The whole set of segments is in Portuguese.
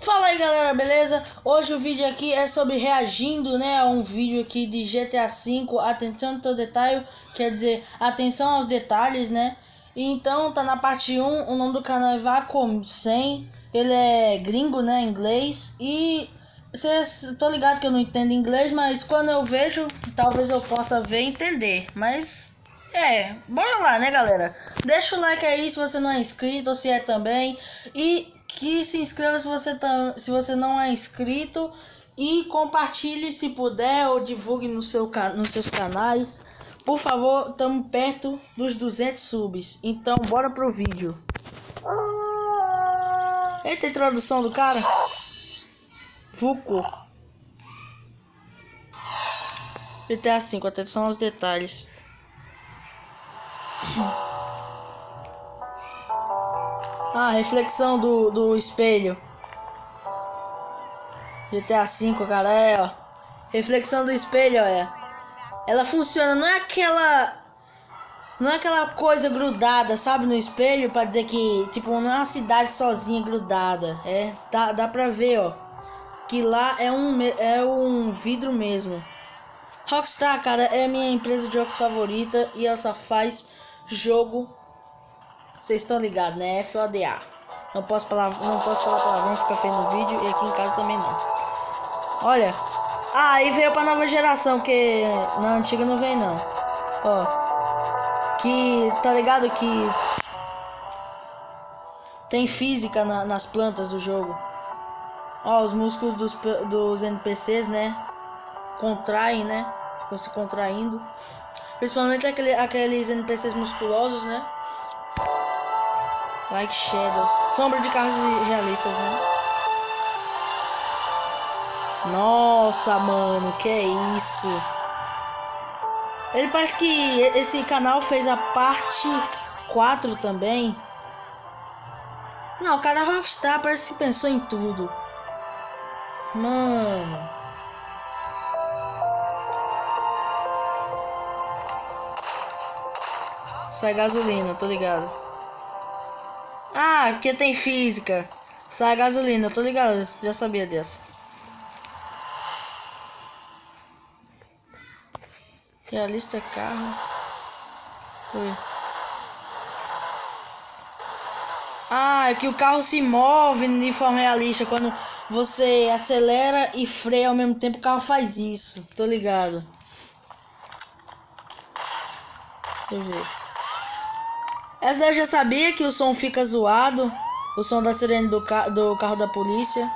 Fala aí galera, beleza? Hoje o vídeo aqui é sobre reagindo, né, a um vídeo aqui de GTA V, atenção ao detalhe, quer dizer, atenção aos detalhes, né? Então tá na parte 1, o nome do canal é Vacuum100, ele é gringo, né, inglês, e tô ligado que eu não entendo inglês, mas quando eu vejo, talvez eu possa ver e entender, mas... bora lá, né, galera? Deixa o like aí se você não é inscrito ou se é também. E que se inscreva se você não é inscrito. E compartilhe se puder ou divulgue nos seus canais. Por favor, estamos perto dos 200 subs. Então, bora pro vídeo. Eita, a introdução do cara. Vuko. GTA V, atenção aos detalhes. Reflexão do espelho. GTA V, cara, ó. Reflexão do espelho, ó. Ela funciona, não é aquela coisa grudada, sabe, no espelho, pra dizer que, tipo, não é uma cidade sozinha grudada. Dá pra ver, ó, que lá é um vidro mesmo. Rockstar, cara, é a minha empresa de jogos favorita e ela só faz jogo. Vocês estão ligados, né? FODA. Não posso falar palavrão, fica feio no vídeo. E aqui em casa também não. Olha. E veio pra nova geração, que na antiga não veio não. Ó. Que tá ligado que tem física nas plantas do jogo. Ó, os músculos dos NPCs, né? Contraem, né? Ficam se contraindo. Principalmente aqueles NPCs musculosos, né? Like Shadows. Sombra de carros realistas, né? Nossa, mano, que é isso? Ele parece que esse canal fez a parte 4 também. Não, o cara Rockstar parece que pensou em tudo. Mano. Sai gasolina, tô ligado. Porque tem física. Sai gasolina, tô ligado. Já sabia dessa. Realista carro. É que o carro se move de forma realista. Quando você acelera e freia ao mesmo tempo, o carro faz isso. Tô ligado. Deixa eu ver. Essa daí eu já sabia que o som fica zoado. O som da sirene do carro da polícia.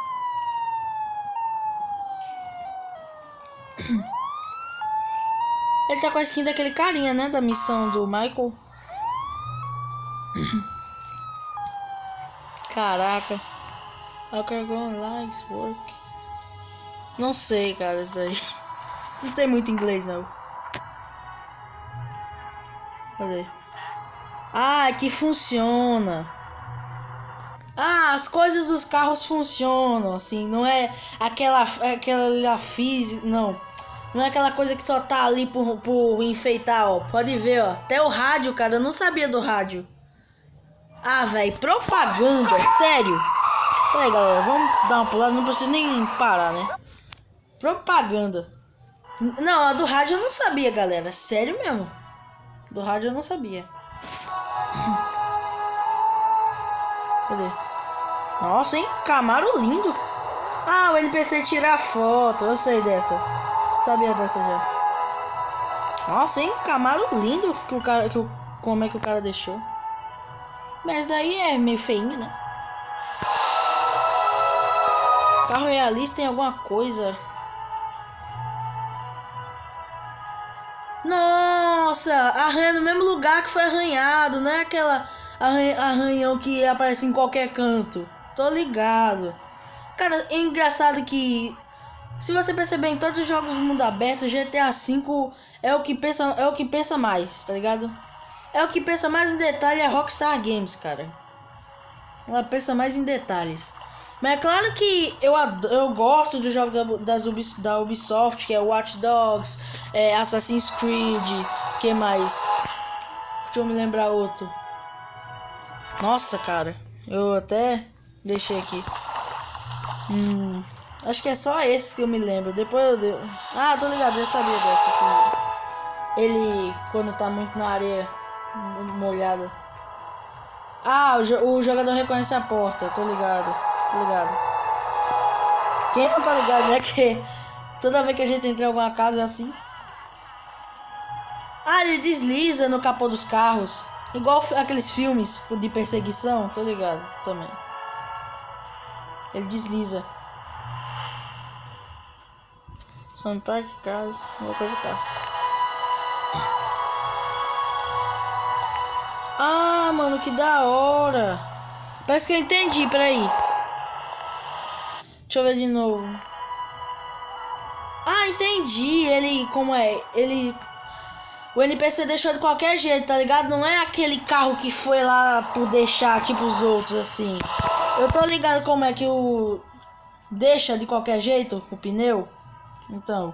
Ele tá com a skin daquele carinha, né? Da missão do Michael. Caraca. How can go likes work? Não sei, cara, isso daí. Não sei muito inglês, não. Cadê? Que funciona. As coisas dos carros funcionam, assim, não é aquela física, não é aquela coisa que só tá ali por enfeitar, ó. Pode ver, ó, até o rádio, cara, eu não sabia do rádio. Velho, propaganda, sério. Peraí, galera, vamos dar uma pulada, não precisa nem parar, né? Propaganda. Não, a do rádio eu não sabia, galera, sério mesmo. Do rádio eu não sabia. Cadê? Nossa, hein? Camaro lindo. O NPC tirar foto. Eu sei dessa. Sabia dessa já. Nossa, hein? Camaro lindo. Como é que o cara deixou. Mas daí é meio feinho, né? Carro realista tem alguma coisa. Nossa, arranha no mesmo lugar que foi arranhado. Não é aquela arranhão que aparece em qualquer canto. Tô ligado. Cara, é engraçado que, se você perceber, em todos os jogos do mundo aberto, GTA V é o que pensa mais, tá ligado? É o que pensa mais em detalhe, é Rockstar Games, cara. Ela pensa mais em detalhes. Mas é claro que eu gosto dos jogos da Ubisoft, que é Watch Dogs, Assassin's Creed, que mais? Deixa eu me lembrar outro. Nossa, cara, eu até deixei aqui. Acho que é só esse que eu me lembro. Depois eu dei. Ah, tô ligado, eu sabia dessa. Ele, quando tá muito na areia molhada. Ah, o jogador reconhece a porta. Tô ligado. Quem não tá ligado, né? Que toda vez que a gente entra em alguma casa é assim. Ah, ele desliza no capô dos carros. Igual aqueles filmes de perseguição. Tô ligado também. Ele desliza. Só me parque casa, uma coisa de carros. Ah, mano, que da hora. Parece que eu entendi, peraí. Deixa eu ver de novo. Ah, entendi. Ele, como é? O NPC deixou de qualquer jeito, tá ligado? Não é aquele carro que foi lá por deixar, tipo os outros, assim. Eu tô ligado como é que o... Deixa de qualquer jeito o pneu. Então.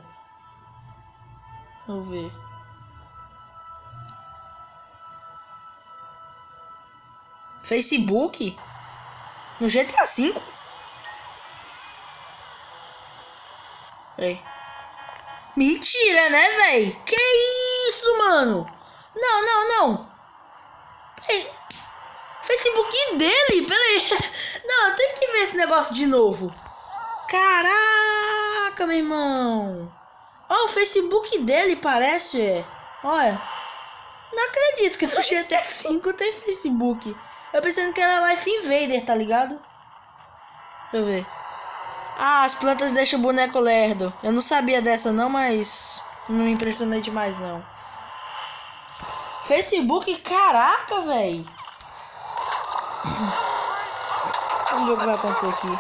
Vamos ver. Facebook? No GTA V? Peraí. Mentira, né, véi? Que isso, mano? Não. Peraí. Facebook dele? Peraí. Não, eu tenho que ver esse negócio de novo. Caraca, meu irmão. Ó, o Facebook dele parece. Olha. Não acredito que no GTA V tem Facebook. Eu pensando que era Life Invader, tá ligado? Deixa eu ver. Ah, as plantas deixam o boneco lerdo. Eu não sabia dessa não, mas não me impressionei demais não. Facebook, caraca, velho. Vamos ver o que vai acontecer aqui.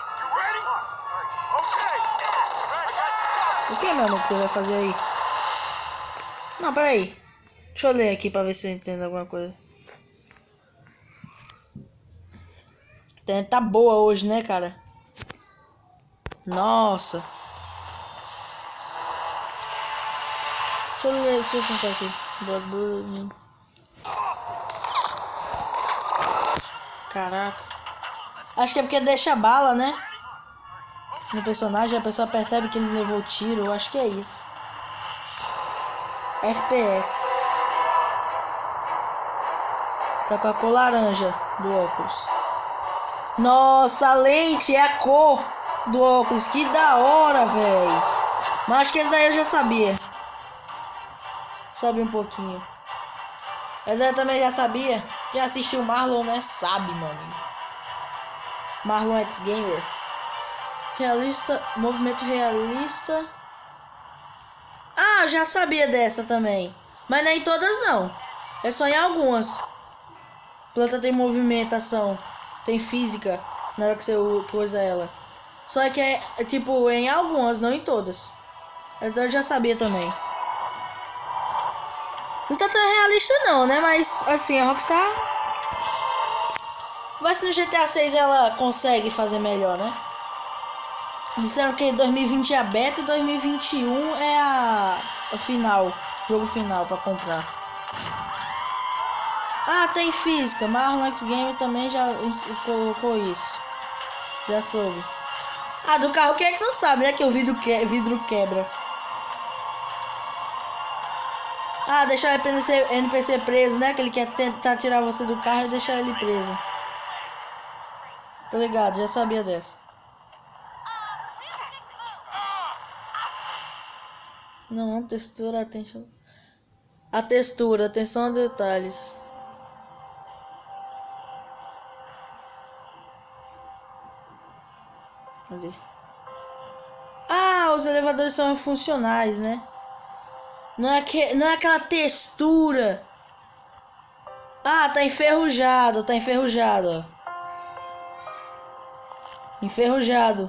O que, meu amigo, que você vai fazer aí? Não, peraí. Deixa eu ler aqui pra ver se eu entendo alguma coisa. Tá boa hoje, né, cara? Nossa. Deixa eu tentar aqui. Caraca. Acho que é porque deixa bala, né? No personagem, a pessoa percebe que ele levou tiro. Eu acho que é isso. FPS. Tá com a cor laranja do óculos. Nossa, a lente é a cor do óculos. Que da hora, velho. Mas acho que esse daí eu já sabia. Sabia um pouquinho. Esse daí eu também já sabia. Já assistiu Marlon, né? Sabe, mano. Marlon X Gamer. Realista. Movimento realista. Ah, eu já sabia dessa também. Mas nem todas não. É só em algumas. Planta tem movimentação. Tem física na hora que você usa ela. Só que é tipo em algumas, não em todas. Então eu já sabia também. Não tá tão realista não, né? Mas assim, a Rockstar... Vai se no GTA 6 ela consegue fazer melhor, né? Disseram que 2020 é a beta e 2021 é o final. Jogo final pra comprar. Ah, tem física. Marlon X Game também já colocou isso. Já soube. Ah, do carro quem é que não sabe, né? Que o vidro quebra. Ah, deixar o NPC preso, né? Que ele quer tentar tirar você do carro e deixar ele preso. Tô ligado, já sabia dessa. Não, textura, atenção. A textura, atenção a detalhes. Cadê? Ah, os elevadores são funcionais, né? Não é aquela textura. Ah, tá enferrujado, ó. Enferrujado.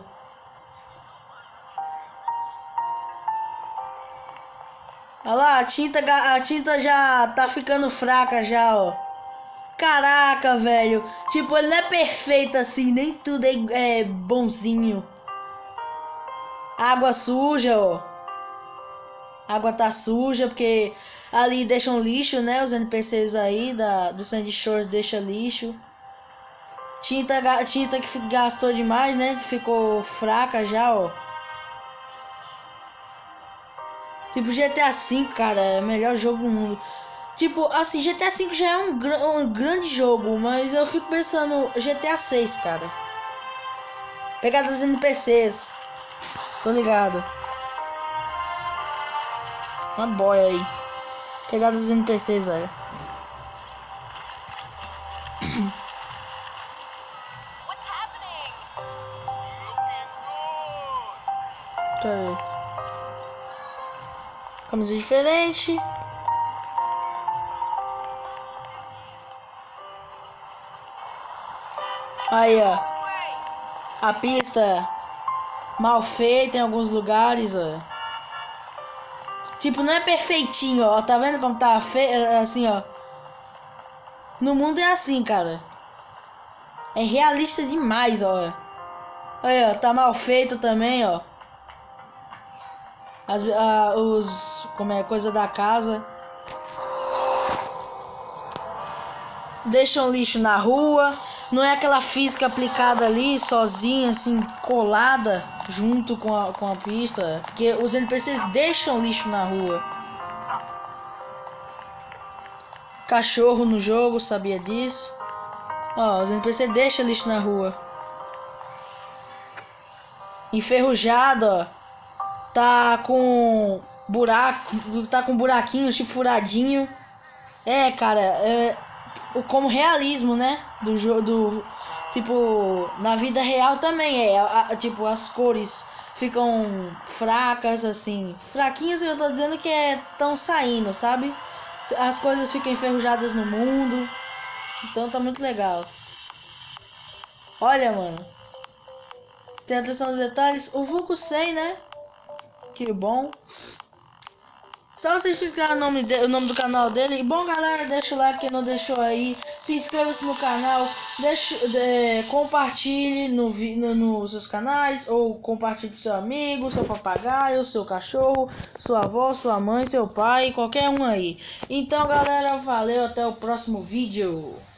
Olha lá, a tinta já tá ficando fraca já, ó. Caraca, velho. Tipo, ele não é perfeito assim, nem tudo é bonzinho. Água suja, ó. Água tá suja porque ali deixam lixo, né? Os NPCs aí do Sandy Shores deixam lixo. Tinta que gastou demais, né? Ficou fraca já, ó. Tipo, GTA V, cara, é o melhor jogo do mundo. Tipo, assim, GTA V já é um grande jogo, mas eu fico pensando GTA 6, cara. Pegar dos NPCs. Tô ligado. Uma boia aí. Pegar dos NPCs, velho. Cadê? Camisa diferente. Aí, ó. A pista mal feita em alguns lugares, ó. Tipo, não é perfeitinho, ó. Tá vendo como tá feio? Assim, ó. No mundo é assim, cara. É realista demais, ó. Aí, ó. Tá mal feito também, ó. Como é, coisa da casa. Deixam lixo na rua. Não é aquela física aplicada ali, sozinha, assim, colada, junto com a pista. Porque os NPCs deixam lixo na rua. Cachorro no jogo, sabia disso? Ó, os NPCs deixam lixo na rua. Enferrujado, ó. Tá com buraco, tá com buraquinho, tipo furadinho. É, cara, como realismo, né? Do jogo, tipo, na vida real também tipo, as cores ficam fracas, assim, fraquinhas. Eu tô dizendo que tão saindo, sabe? As coisas ficam enferrujadas no mundo. Então tá muito legal. Olha, mano, tem atenção aos detalhes. O Vulco 100, né? Que bom. Só vocês pesquisarem o nome do canal dele. E bom, galera, deixa o like quem não deixou aí. Se inscreva-se no canal. Compartilhe nos seus canais. Ou compartilhe com seu amigo, seu papagaio, seu cachorro, sua avó, sua mãe, seu pai, qualquer um aí. Então, galera, valeu. Até o próximo vídeo.